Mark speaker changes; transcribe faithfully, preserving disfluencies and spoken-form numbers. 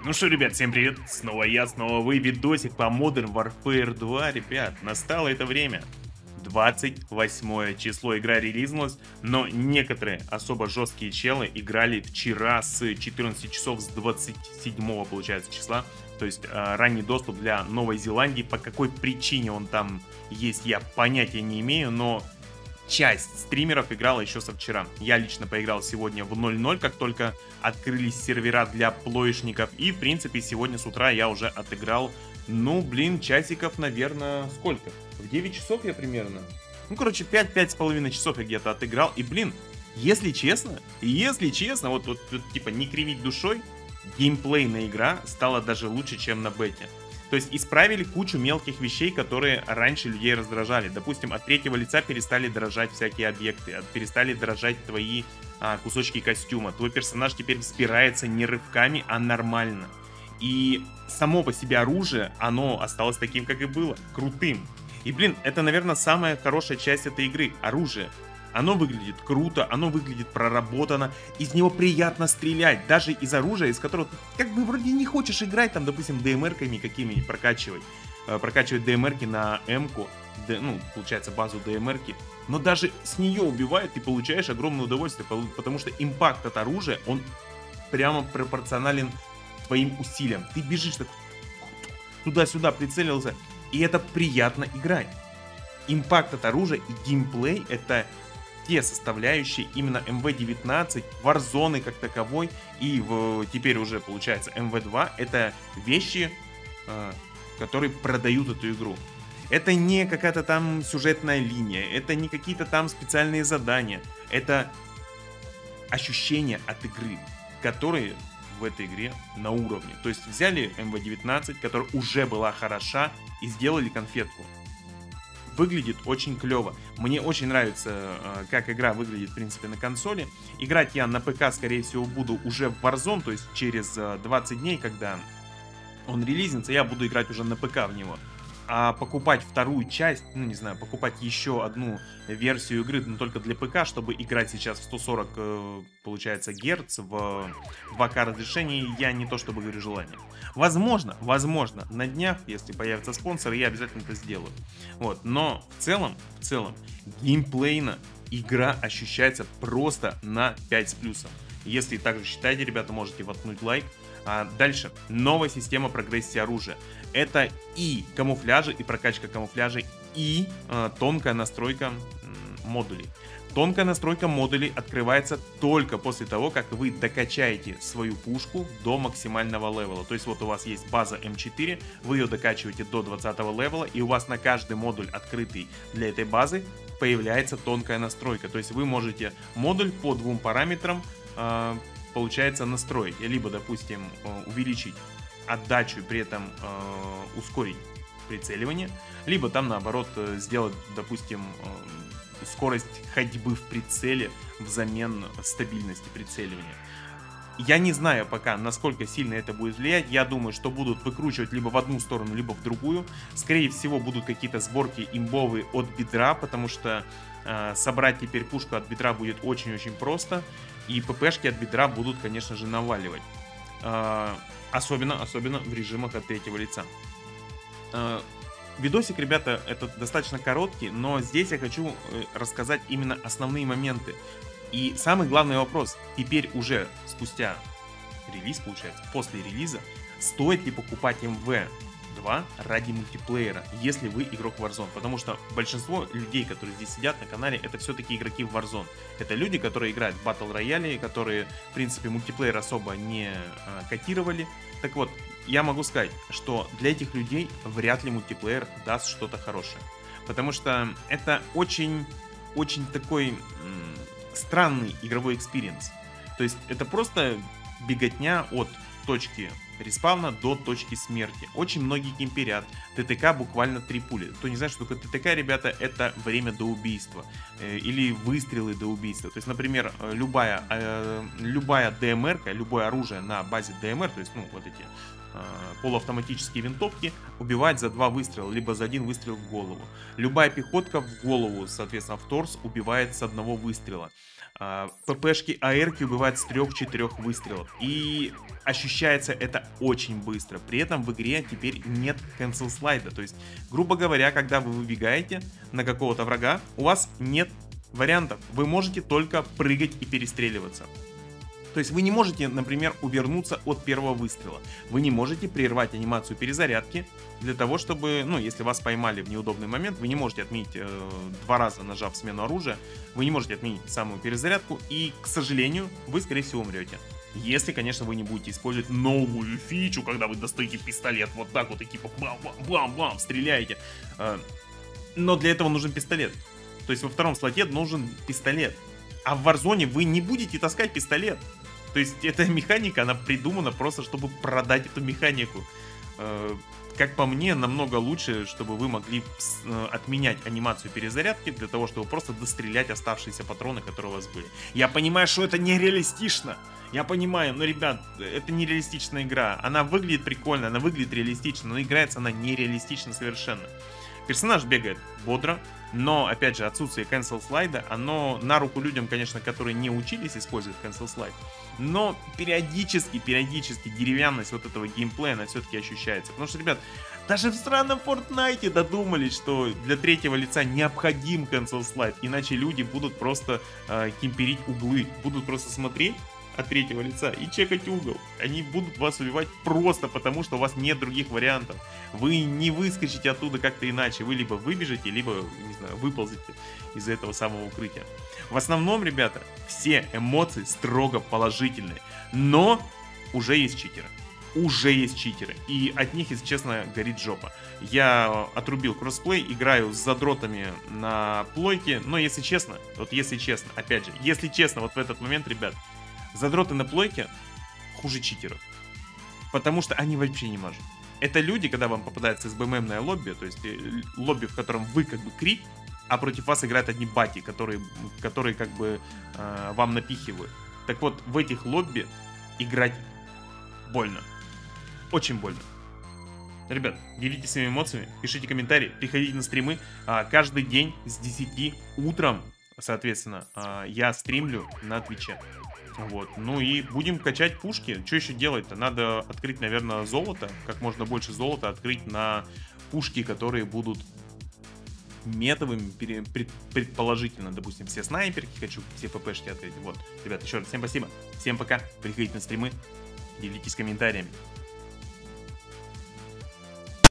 Speaker 1: Ну что, ребят, всем привет! Снова я, снова вы, видосик по Modern Warfare два, ребят. Настало это время. двадцать восьмое число, игра релизнулась, но некоторые особо жесткие челы играли вчера с четырнадцати часов, с двадцати седьмого, получается, числа. То есть э, ранний доступ для Новой Зеландии. По какой причине он там есть, я понятия не имею, но часть стримеров играла еще со вчера. Я лично поиграл сегодня в ноль ноль, как только открылись сервера для плоечников. И, в принципе, сегодня с утра я уже отыграл, ну, блин, часиков, наверное, сколько? В девять часов я примерно. Ну, короче, пять-пять с половиной часов я где-то отыграл. И, блин, если честно, если честно, вот, вот, вот типа не кривить душой, геймплейная игра стала даже лучше, чем на бете. То есть исправили кучу мелких вещей, которые раньше людей раздражали. Допустим, от третьего лица перестали дрожать всякие объекты, перестали дрожать твои а, кусочки костюма. Твой персонаж теперь взбирается не рывками, а нормально. И само по себе оружие, оно осталось таким, как и было, крутым. И, блин, это, наверное, самая хорошая часть этой игры — оружие. Оно выглядит круто, оно выглядит проработано, из него приятно стрелять, даже из оружия, из которого ты как бы вроде не хочешь играть, там, допустим, ДМРками какими-нибудь прокачивать, э, прокачивать ДМРки на М-ку, ну, получается, базу ДМРки, но даже с нее убивают, ты получаешь огромное удовольствие, потому что импакт от оружия, он прямо пропорционален твоим усилиям. Ты бежишь так туда-сюда, прицелился, и это приятно играть. Импакт от оружия и геймплей — это те составляющие именно эм вэ девятнадцать, Warzone как таковой и в, теперь уже получается эм вэ два, это вещи, э, которые продают эту игру. Это не какая-то там сюжетная линия, это не какие-то там специальные задания, это ощущения от игры, которые в этой игре на уровне. То есть взяли эм вэ девятнадцать, которая уже была хороша, и сделали конфетку. Выглядит очень клево. Мне очень нравится, как игра выглядит, в принципе, на консоли. Играть я на ПК, скорее всего, буду уже в Warzone, то есть через двадцать дней, когда он релизится, я буду играть уже на ПК в него. А покупать вторую часть, ну не знаю, покупать еще одну версию игры, но только для ПК, чтобы играть сейчас в сто сорок, получается, герц в два ка разрешении, я не то чтобы говорю желание. Возможно, возможно, на днях, если появятся спонсоры, я обязательно это сделаю. Вот, но в целом, в целом, геймплейно игра ощущается просто на пять с плюсом. Если так же считаете, ребята, можете воткнуть лайк. А дальше, новая система прогрессии оружия. Это и камуфляжи, и прокачка камуфляжей, и э, тонкая настройка э, модулей. Тонкая настройка модулей открывается только после того, как вы докачаете свою пушку до максимального левела. То есть вот у вас есть база эм четыре, вы ее докачиваете до двадцатого левела, и у вас на каждый модуль, открытый для этой базы, появляется тонкая настройка. То есть вы можете модуль по двум параметрам э, получается настроить. Либо, допустим, увеличить отдачу и при этом э, ускорить прицеливание, либо там наоборот сделать, допустим, э, скорость ходьбы в прицеле взамен стабильности прицеливания. Я не знаю пока, насколько сильно это будет влиять. Я думаю, что будут выкручивать либо в одну сторону, либо в другую. Скорее всего, будут какие-то сборки имбовые от бедра, потому что э, собрать теперь пушку от бедра будет очень-очень просто. И ППшки от бедра будут, конечно же, наваливать. Э, особенно, особенно в режимах от третьего лица. Э, видосик, ребята, это достаточно короткий, но здесь я хочу рассказать именно основные моменты. И самый главный вопрос, теперь уже спустя релиз, получается, после релиза, стоит ли покупать эм вэ два ради мультиплеера, если вы игрок Warzone? Потому что большинство людей, которые здесь сидят на канале, это все-таки игроки в Warzone. Это люди, которые играют в Battle Royale, которые, в принципе, мультиплеер особо не а, котировали. Так вот, я могу сказать, что для этих людей вряд ли мультиплеер даст что-то хорошее. Потому что это очень, очень такой странный игровой экспириенс. То есть это просто беготня от точки респавна до точки смерти. Очень многие кемперят. ТТК буквально три пули. Кто не знает, что такое ТТК, ребята, это время до убийства. Э, или выстрелы до убийства. То есть, например, любая, э, любая ДМР, любое оружие на базе ДМР, то есть, ну, вот эти э, полуавтоматические винтовки, убивать за два выстрела, либо за один выстрел в голову. Любая пехотка в голову, соответственно, в торс убивает с одного выстрела. А, ППшки АРки убивают с трёх-четырёх выстрелов. И ощущается это очень быстро. При этом в игре теперь нет cancel слайда. То есть, грубо говоря, когда вы выбегаете на какого-то врага, у вас нет вариантов. Вы можете только прыгать и перестреливаться. То есть вы не можете, например, увернуться от первого выстрела. Вы не можете прервать анимацию перезарядки для того, чтобы, ну, если вас поймали в неудобный момент, вы не можете отменить э, два раза, нажав смену оружия, вы не можете отменить самую перезарядку, и, к сожалению, вы, скорее всего, умрете. Если, конечно, вы не будете использовать новую фичу, когда вы достаете пистолет вот так вот и типа бам-бам-бам-бам, стреляете. Э, но для этого нужен пистолет. То есть во втором слоте нужен пистолет. А в Warzone вы не будете таскать пистолет. То есть эта механика, она придумана просто, чтобы продать эту механику. Как по мне, намного лучше, чтобы вы могли отменять анимацию перезарядки для того, чтобы просто дострелять оставшиеся патроны, которые у вас были. Я понимаю, что это нереалистично. Я понимаю, но, ребят, это нереалистичная игра. Она выглядит прикольно, она выглядит реалистично, но играется она нереалистично совершенно. Персонаж бегает бодро, но, опять же, отсутствие cancel слайда, оно на руку людям, конечно, которые не учились использовать cancel слайд, но периодически, периодически деревянность вот этого геймплея, она все-таки ощущается. Потому что, ребят, даже в странном Fortnite додумались, что для третьего лица необходим cancel слайд, иначе люди будут просто э, кемперить углы, будут просто смотреть от третьего лица и чекать угол. Они будут вас убивать просто потому, что у вас нет других вариантов. Вы не выскочите оттуда как-то иначе. Вы либо выбежите, либо, не знаю, выползете из этого самого укрытия. В основном, ребята, все эмоции строго положительные. Но уже есть читеры. Уже есть читеры. И от них, если честно, горит жопа. Я отрубил кроссплей, играю с задротами на плойке. Но если честно, вот если честно, опять же, если честно, вот в этот момент, ребят, задроты на плойке хуже читеров. Потому что они вообще не мажут. Это люди, когда вам попадается СБММное лобби, то есть лобби, в котором вы как бы крип, а против вас играют одни бати, которые, которые как бы э, вам напихивают. Так вот, в этих лобби играть больно. Очень больно. Ребят, делитесь своими эмоциями, пишите комментарии, приходите на стримы. А, каждый день с десяти утром, соответственно, а, я стримлю на Твиче. Вот, ну и будем качать пушки. Что еще делать-то? Надо открыть, наверное, золото. Как можно больше золота открыть на пушки, которые будут метовыми, предположительно. Допустим, все снайперки хочу, все ППшки открыть. Вот, ребят, еще раз всем спасибо. Всем пока. Приходите на стримы, делитесь комментариями.